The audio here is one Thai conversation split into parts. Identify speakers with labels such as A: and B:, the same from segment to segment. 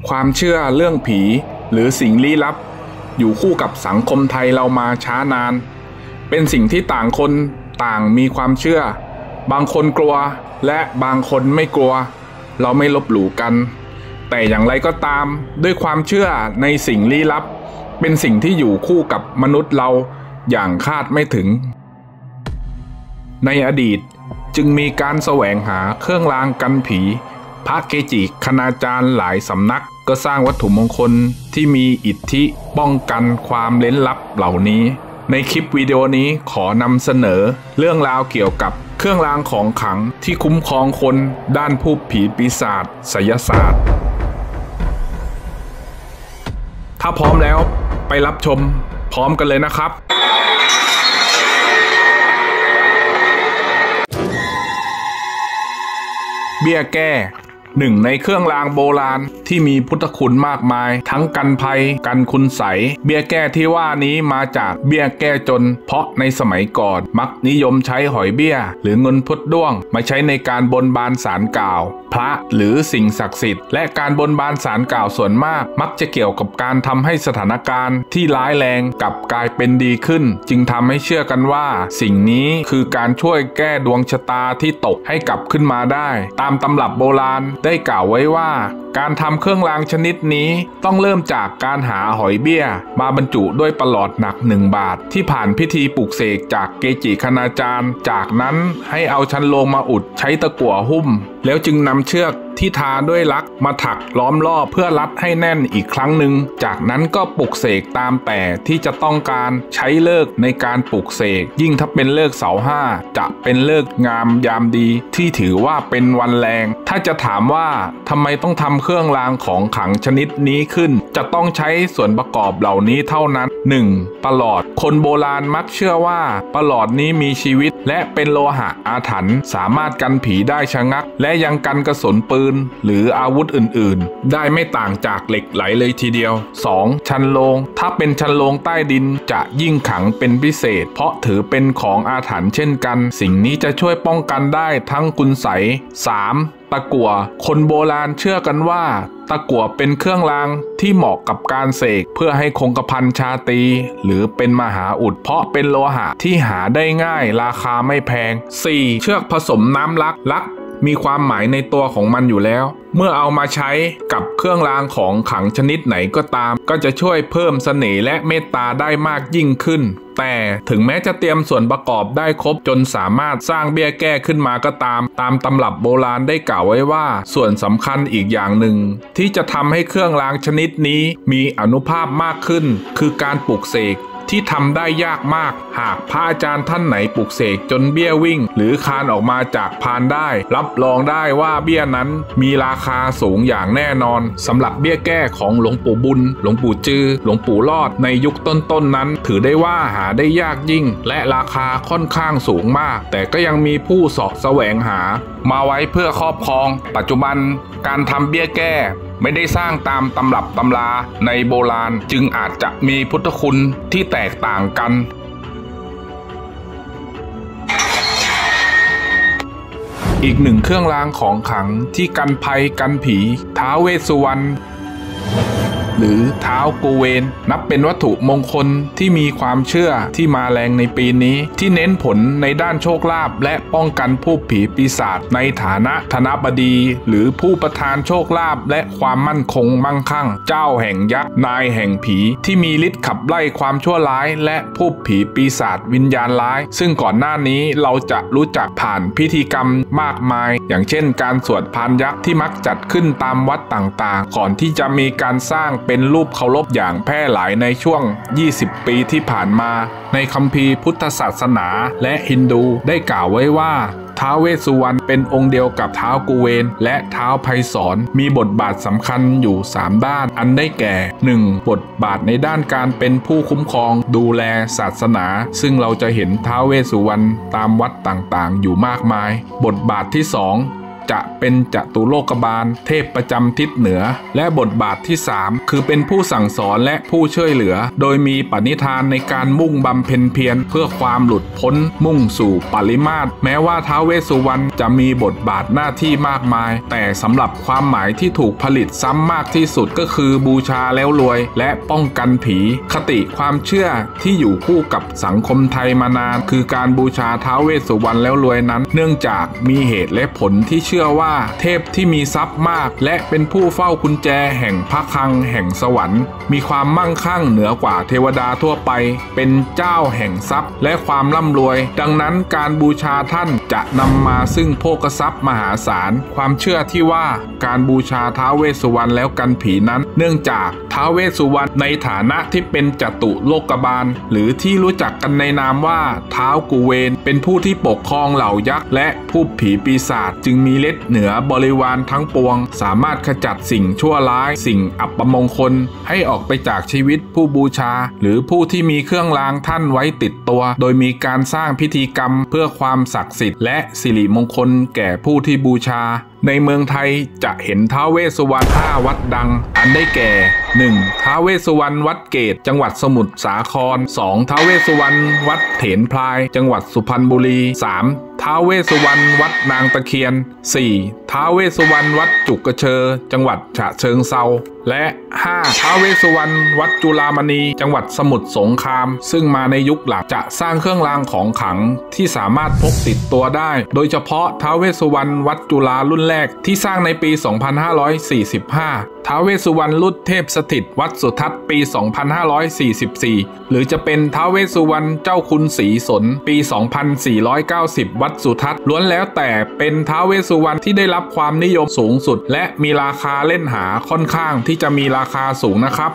A: ความเชื่อเรื่องผีหรือสิ่งลี้ลับอยู่คู่กับสังคมไทยเรามาช้านานเป็นสิ่งที่ต่างคนต่างมีความเชื่อบางคนกลัวและบางคนไม่กลัวเราไม่ลบหลู่กันแต่อย่างไรก็ตามด้วยความเชื่อในสิ่งลี้ลับเป็นสิ่งที่อยู่คู่กับมนุษย์เราอย่างคาดไม่ถึงในอดีตจึงมีการแสวงหาเครื่องรางกันผีพระเกจิคณาจารย์หลายสำนักก็สร้างวัตถุมงคลที่มีอิทธิป้องกันความเร้นลับเหล่านี้ในคลิปวิดีโอนี้ขอนำเสนอเรื่องราวเกี่ยวกับเครื่องรางของขลังที่คุ้มครองคนด้านพูดผีปีศาจไสยศาสตร์ถ้าพร้อมแล้วไปรับชมพร้อมกันเลยนะครับเบี้ยแก้หนึ่งในเครื่องรางโบราณที่มีพุทธคุณมากมายทั้งกันภัยกันคุณไสยเบี้ยแก้ที่ว่านี้มาจากเบี้ยแก้จนเพราะในสมัยก่อนมักนิยมใช้หอยเบี้ยหรือเงินพุดด้วงมาใช้ในการบนบานศาลกล่าวพระหรือสิ่งศักดิ์สิทธิ์และการบนบานศาลกล่าวส่วนมากมักจะเกี่ยวกับการทำให้สถานการณ์ที่ร้ายแรงกลับกลายเป็นดีขึ้นจึงทำให้เชื่อกันว่าสิ่งนี้คือการช่วยแก้ดวงชะตาที่ตกให้กลับขึ้นมาได้ตามตำรับโบราณได้กล่าวไว้ว่าการทำเครื่องรางชนิดนี้ต้องเริ่มจากการหาหอยเบี้ยมาบรรจุด้วยประหลอดหนัก1 บาทที่ผ่านพิธีปลุกเสกจากเกจิคณาจารย์จากนั้นให้เอาชันโลงมาอุดใช้ตะกั่วหุ้มแล้วจึงนำเชือกที่ทาด้วยลักมาถักล้อมรอบเพื่อรัดให้แน่นอีกครั้งหนึ่งจากนั้นก็ปลุกเสกตามแต่ที่จะต้องการใช้ฤกษ์ในการปลุกเสกยิ่งถ้าเป็นฤกษ์เสาร์5จะเป็นฤกษ์งามยามดีที่ถือว่าเป็นวันแรงถ้าจะถามว่าทำไมต้องทำเครื่องรางของขลังชนิดนี้ขึ้นจะต้องใช้ส่วนประกอบเหล่านี้เท่านั้น 1. ประหลอดคนโบราณมักเชื่อว่าประหลอดนี้มีชีวิตและเป็นโลหะอาถรรพ์สามารถกันผีได้ชะงักและยังกันกระสุนปืนหรืออาวุธอื่นๆได้ไม่ต่างจากเหล็กไหลเลยทีเดียว 2. ชันโลงถ้าเป็นชันโลงใต้ดินจะยิ่งขลังเป็นพิเศษเพราะถือเป็นของอาถรรพ์เช่นกันสิ่งนี้จะช่วยป้องกันได้ทั้งคุณไสย 3. ตะกั่วคนโบราณเชื่อกันว่าตะกั่วเป็นเครื่องรางที่เหมาะกับการเสกเพื่อให้คงกระพันชาตรีหรือเป็นมหาอุดเพราะเป็นโลหะที่หาได้ง่ายราคาไม่แพง 4. เชือกผสมน้ำลักมีความหมายในตัวของมันอยู่แล้วเมื่อเอามาใช้กับเครื่องรางของขลังชนิดไหนก็ตามก็จะช่วยเพิ่มเสน่ห์และเมตตาได้มากยิ่งขึ้นแต่ถึงแม้จะเตรียมส่วนประกอบได้ครบจนสามารถสร้างเบี้ยแก้ขึ้นมาก็ตามตำรับโบราณได้กล่าวไว้ว่าส่วนสำคัญอีกอย่างหนึ่งที่จะทำให้เครื่องรางชนิดนี้มีอานุภาพมากขึ้นคือการปลุกเสกที่ทำได้ยากมากหากพระอาจารย์ท่านไหนปลุกเสกจนเบี้ยวิ่งหรือคลานออกมาจากพานได้รับรองได้ว่าเบี้ยนั้นมีราคาสูงอย่างแน่นอนสำหรับเบี้ยแก้ของหลวงปู่บุญหลวงปู่จือหลวงปู่รอดในยุคต้นๆนั้นถือได้ว่าหาได้ยากยิ่งและราคาค่อนข้างสูงมากแต่ก็ยังมีผู้เสาะแสวงหามาไว้เพื่อครอบครองปัจจุบันการทำเบี้ยแก้ไม่ได้สร้างตามตำรับตำราในโบราณจึงอาจจะมีพุทธคุณที่แตกต่างกันอีกหนึ่งเครื่องรางของขลังที่กันภัยกันผีท้าวเวสสุวรรณหรือท้าวกูเวนนับเป็นวัตถุมงคลที่มีความเชื่อที่มาแรงในปีนี้ที่เน้นผลในด้านโชคลาภและป้องกันผู้ผีปีศาจในฐานะธนบดีหรือผู้ประทานโชคลาภและความมั่นคงมั่งคั่งเจ้าแห่งยักษ์นายแห่งผีที่มีฤทธิ์ขับไล่ความชั่วร้ายและผู้ผีปีศาจวิญญาณร้ายซึ่งก่อนหน้านี้เราจะรู้จักผ่านพิธีกรรมมากมายอย่างเช่นการสวดพานยักษ์ที่มักจัดขึ้นตามวัดต่างๆก่อนที่จะมีการสร้างเป็นรูปเคารพอย่างแพร่หลายในช่วง20 ปีที่ผ่านมาในคัมภีร์พุทธศาสนาและฮินดูได้กล่าวไว้ว่าท้าวเวสสุวรรณเป็นองค์เดียวกับท้าวกุเวนและท้าวไพศาลมีบทบาทสำคัญอยู่3ด้านอันได้แก่ 1. บทบาทในด้านการเป็นผู้คุ้มครองดูแลศาสนาซึ่งเราจะเห็นท้าวเวสสุวรรณตามวัดต่างๆอยู่มากมายบทบาทที่ 2 จะเป็นจตุโลกบาลเทพประจำทิศเหนือและบทบาทที่3คือเป็นผู้สั่งสอนและผู้ช่วยเหลือโดยมีปณิธานในการมุ่งบำเพ็ญเพียรเพื่อความหลุดพ้นมุ่งสู่ปริมาสแม้ว่าท้าวเวสสุวรรณจะมีบทบาทหน้าที่มากมายแต่สำหรับความหมายที่ถูกผลิตซ้ำมากที่สุดก็คือบูชาแล้วรวยและป้องกันผีคติความเชื่อที่อยู่คู่กับสังคมไทยมานานคือการบูชาท้าวเวสสุวรรณแล้วรวยนั้นเนื่องจากมีเหตุและผลที่เชื่อว่าเทพที่มีทรัพย์มากและเป็นผู้เฝ้ากุญแจแห่งพระคลังแห่งสวรรค์มีความมั่งคั่งเหนือกว่าเทวดาทั่วไปเป็นเจ้าแห่งทรัพย์และความร่ำรวยดังนั้นการบูชาท่านจะนำมาซึ่งโภคทรัพย์มหาศาลความเชื่อที่ว่าการบูชาท้าวเวสสุวรรณแล้วกันผีนั้นเนื่องจากท้าวเวสสุวรรณในฐานะที่เป็นจตุโลกบาลหรือที่รู้จักกันในนามว่าท้าวกุเวนเป็นผู้ที่ปกครองเหล่ายักษ์และผู้ผีปีศาจจึงมีฤทธิ์เหนือบริวารทั้งปวงสามารถขจัดสิ่งชั่วร้ายสิ่งอัปมงคลให้ออกไปจากชีวิตผู้บูชาหรือผู้ที่มีเครื่องรางท่านไว้ติดตัวโดยมีการสร้างพิธีกรรมเพื่อความศักดิ์สิทธิ์และสิริมงคลแก่ผู้ที่บูชาในเมืองไทยจะเห็นท้าวเวสสุวรรณ5วัดดังอันได้แก่ 1. ท้าวเวสสุวรรณวัดเกตจังหวัดสมุทรสาคร 2. ท้าวเวสสุวรรณวัดเถนพลายจังหวัดสุพรรณบุรี 3. ท้าวเวสสุวรรณวัดนางตะเคียน 4. ท้าวเวสสุวรรณวัดจุกกระเชอจังหวัดฉะเชิงเทราและ 5. ท้าวเวสสุวรรณวัดจุฬามณีจังหวัดสมุทรสงครามซึ่งมาในยุคหลังจะสร้างเครื่องรางของขลังที่สามารถพกติดตัวได้โดยเฉพาะท้าวเวสสุวรรณวัดจุฬารุ่นแรกที่สร้างในปี 2545 ท้าวเวสสุวรรณรุ่นเทพสถิตวัดสุทัศน์ปี 2544 หรือจะเป็นท้าวเวสสุวรรณเจ้าคุณศรีสนปี 2490 วัดสุทัศน์ล้วนแล้วแต่เป็นท้าวเวสสุวรรณที่ได้รับความนิยมสูงสุดและมีราคาเล่นหาค่อนข้างที่จะมีราคาสูงนะครับ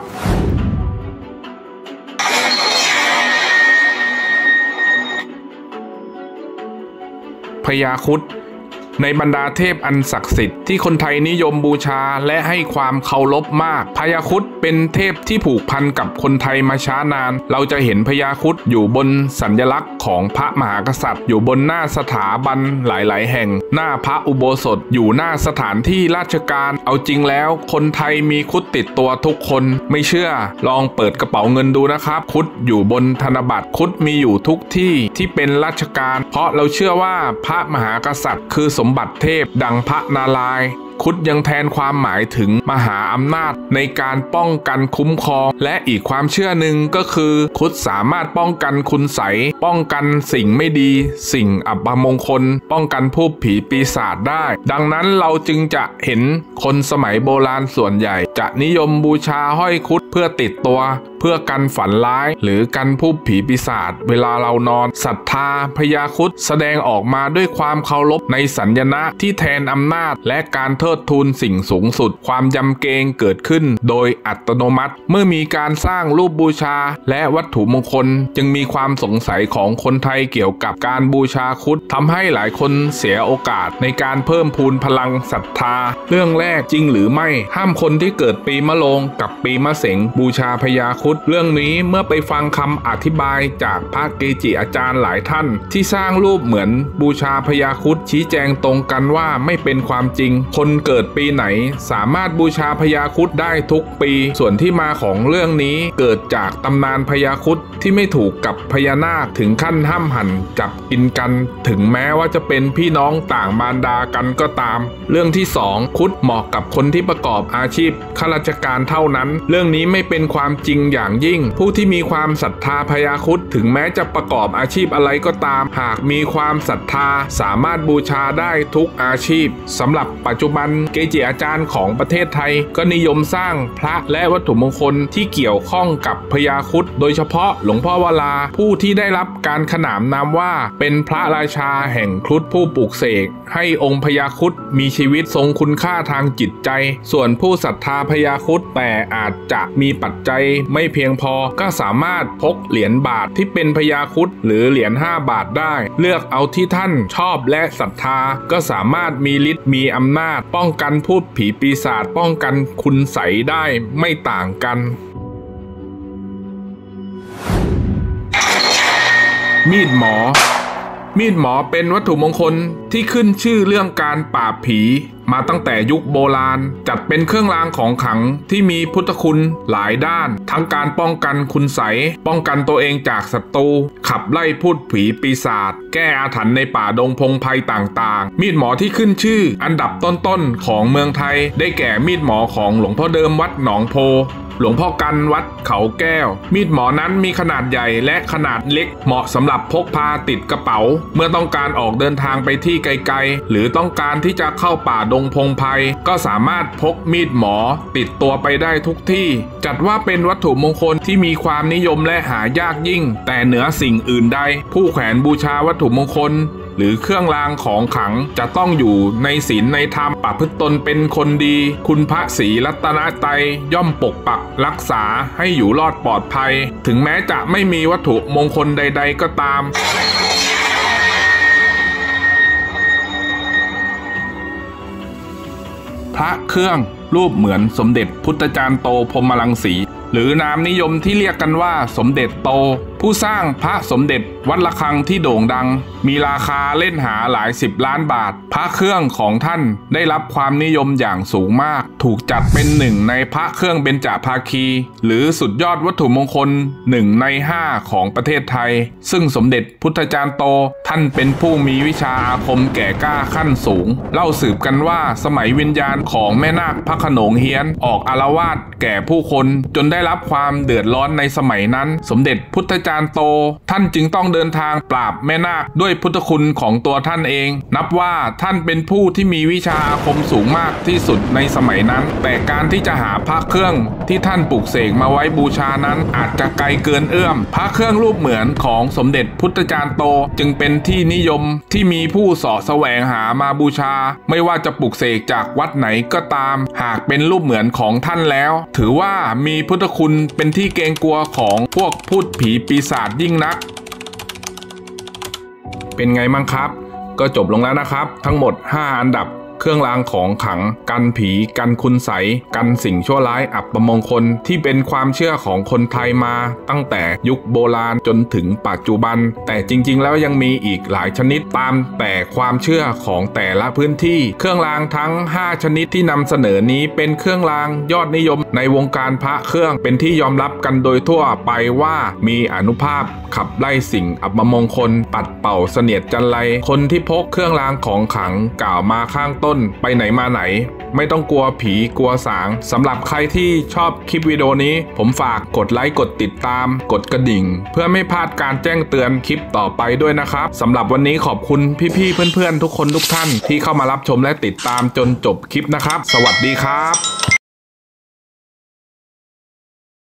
A: พญาครุฑในบรรดาเทพอันศักดิ์สิทธิ์ที่คนไทยนิยมบูชาและให้ความเคารพมากพญาครุฑเป็นเทพที่ผูกพันกับคนไทยมาช้านานเราจะเห็นพญาครุฑอยู่บนสัญลักษณ์ของพระมหากษัตริย์อยู่บนหน้าสถาบันหลายๆแห่งหน้าพระอุโบสถอยู่หน้าสถานที่ราชการเอาจริงแล้วคนไทยมีครุฑติดตัวทุกคนไม่เชื่อลองเปิดกระเป๋าเงินดูนะครับครุฑอยู่บนธนบัตรครุฑมีอยู่ทุกที่ที่เป็นราชการเพราะเราเชื่อว่าพระมหากษัตริย์คือสมบัติเทพดังพระนารายณ์ครุฑยังแทนความหมายถึงมหาอำนาจในการป้องกันคุ้มครองและอีกความเชื่อหนึ่งก็คือครุฑสามารถป้องกันคุณไสยป้องกันสิ่งไม่ดีสิ่งอัปมงคลป้องกันพูดผีปีศาจได้ดังนั้นเราจึงจะเห็นคนสมัยโบราณส่วนใหญ่จะนิยมบูชาห้อยครุฑเพื่อติดตัวเพื่อกันฝันร้ายหรือกันพูดผีปีศาจเวลาเรานอนศรัทธาพญาครุฑแสดงออกมาด้วยความเคารพในสัญญะที่แทนอำนาจและการเทิดทูนสิ่งสูงสุดความยำเกรงเกิดขึ้นโดยอัตโนมัติเมื่อมีการสร้างรูปบูชาและวัตถุมงคลจึงมีความสงสัยของคนไทยเกี่ยวกับการบูชาครุฑทำให้หลายคนเสียโอกาสในการเพิ่มพูนพลังศรัทธาเรื่องแรกจริงหรือไม่ห้ามคนที่เกิดปีมะโรงกับปีมะเสงบูชาพญาครุฑเรื่องนี้เมื่อไปฟังคำอธิบายจากพระเกจิอาจารย์หลายท่านที่สร้างรูปเหมือนบูชาพญาครุฑชี้แจงตรงกันว่าไม่เป็นความจริงคนเกิดปีไหนสามารถบูชาพญาครุฑได้ทุกปีส่วนที่มาของเรื่องนี้เกิดจากตำนานพญาครุฑที่ไม่ถูกกับพญานาคถึงขั้นห้ามหั่นจับกินกันถึงแม้ว่าจะเป็นพี่น้องต่างมารดากันก็ตามเรื่องที่2ครุฑเหมาะกับคนที่ประกอบอาชีพข้าราชการเท่านั้นเรื่องนี้ไม่เป็นความจริงอย่างยิ่งผู้ที่มีความศรัทธาพญาครุฑถึงแม้จะประกอบอาชีพอะไรก็ตามหากมีความศรัทธาสามารถบูชาได้ทุกอาชีพสำหรับปัจจุบันเกจิอาจารย์ของประเทศไทยก็นิยมสร้างพระและวัตถุมงคลที่เกี่ยวข้องกับพญาครุฑโดยเฉพาะหลวงพ่อวราผู้ที่ได้รับการขนานนามว่าเป็นพระราชาแห่งครุฑผู้ปลูกเสกให้องค์พญาครุฑมีชีวิตทรงคุณค่าทางจิตใจส่วนผู้ศรัทธาพญาครุฑแต่อาจจะมีปัจจัยไม่เพียงพอก็สามารถพกเหรียญบาทที่เป็นพญาครุฑหรือเหรียญ5 บาทได้เลือกเอาที่ท่านชอบและศรัทธาก็สามารถมีฤทธิ์มีอำนาจป้องกันพูดผีปีศาจป้องกันคุณไสยได้ไม่ต่างกันมีดหมอมีดหมอเป็นวัตถุมงคลที่ขึ้นชื่อเรื่องการปราบผีมาตั้งแต่ยุคโบราณจัดเป็นเครื่องรางของขลังที่มีพุทธคุณหลายด้านทั้งการป้องกันคุณไสยป้องกันตัวเองจากศัตรูขับไล่พูดผีปีศาจแก้อาถรรพ์ในป่าดงพงไพรต่างๆมีดหมอที่ขึ้นชื่ออันดับต้นๆของเมืองไทยได้แก่มีดหมอของหลวงพ่อเดิมวัดหนองโพหลวงพ่อกันวัดเขาแก้วมีดหมอนั้นมีขนาดใหญ่และขนาดเล็กเหมาะสำหรับพกพาติดกระเป๋าเมื่อต้องการออกเดินทางไปที่ไกลๆหรือต้องการที่จะเข้าป่าดงพงไพรก็สามารถพกมีดหมอติดตัวไปได้ทุกที่จัดว่าเป็นวัตถุมงคลที่มีความนิยมและหายากยิ่งแต่เหนือสิ่งอื่นใดผู้แขวนบูชาวัตถุมงคลหรือเครื่องรางของขลังจะต้องอยู่ในศีลในธรรมประพฤติตนเป็นคนดีคุณพระศรีรัตนตรัยย่อมปกปักรักษาให้อยู่รอดปลอดภัยถึงแม้จะไม่มีวัตถุมงคลใดๆก็ตามพระเครื่องรูปเหมือนสมเด็จพุทธจารย์โตพรหมรังสีหรือนามนิยมที่เรียกกันว่าสมเด็จโตผู้สร้างพระสมเด็จวัดระฆังที่โด่งดังมีราคาเล่นหาหลาย10 ล้านบาทพระเครื่องของท่านได้รับความนิยมอย่างสูงมากถูกจัดเป็นหนึ่งในพระเครื่องเบญจภาคีหรือสุดยอดวัตถุมงคล1 ใน 5ของประเทศไทยซึ่งสมเด็จพุทธจารย์โตท่านเป็นผู้มีวิชาอาคมแก่กล้าขั้นสูงเล่าสืบกันว่าสมัยวิญญาณของแม่นาคพระโขนงเฮียนออกอาละวาดแก่ผู้คนจนได้รับความเดือดร้อนในสมัยนั้นสมเด็จพุทธจารย์โตท่านจึงต้องเดินทางปราบแม่นาคด้วยพุทธคุณของตัวท่านเองนับว่าท่านเป็นผู้ที่มีวิชาอาคมสูงมากที่สุดในสมัยนั้นแต่การที่จะหาพระเครื่องที่ท่านปลูกเสกมาไว้บูชานั้นอาจจะไกลเกินเอื้อมพระเครื่องรูปเหมือนของสมเด็จพุทธจารย์โตจึงเป็นที่นิยมที่มีผู้เสาะแสวงหามาบูชาไม่ว่าจะปลูกเสกจากวัดไหนก็ตามหากเป็นรูปเหมือนของท่านแล้วถือว่ามีพุทธคุณเป็นที่เกรงกลัวของพวกพูดผีปีศาจยิ่งนักเป็นไงมั่งครับก็จบลงแล้วนะครับทั้งหมด5 อันดับเครื่องรางของขลังกันผีกันคุณไสยกันสิ่งชั่วร้ายอัปมงคลที่เป็นความเชื่อของคนไทยมาตั้งแต่ยุคโบราณจนถึงปัจจุบันแต่จริงๆแล้วยังมีอีกหลายชนิดตามแต่ความเชื่อของแต่ละพื้นที่เครื่องรางทั้ง5 ชนิดที่นำเสนอนี้เป็นเครื่องรางยอดนิยมในวงการพระเครื่องเป็นที่ยอมรับกันโดยทั่วไปว่ามีอานุภาพขับไล่สิ่งอัปมงคลปัดเป่าเสนียดจันไรคนที่พกเครื่องรางของขลังกล่าวมาข้างต้นไปไหนมาไหนไม่ต้องกลัวผีกลัวสางสำหรับใครที่ชอบคลิปวิดีโอนี้ผมฝากกดไลค์กดติดตามกดกระดิ่งเพื่อไม่พลาดการแจ้งเตือนคลิปต่อไปด้วยนะครับสำหรับวันนี้ขอบคุณพี่ๆเพื่อนๆทุกคนทุกท่านที่เข้ามารับชมและติดตามจนจบคลิปนะครับสวัสดีครับ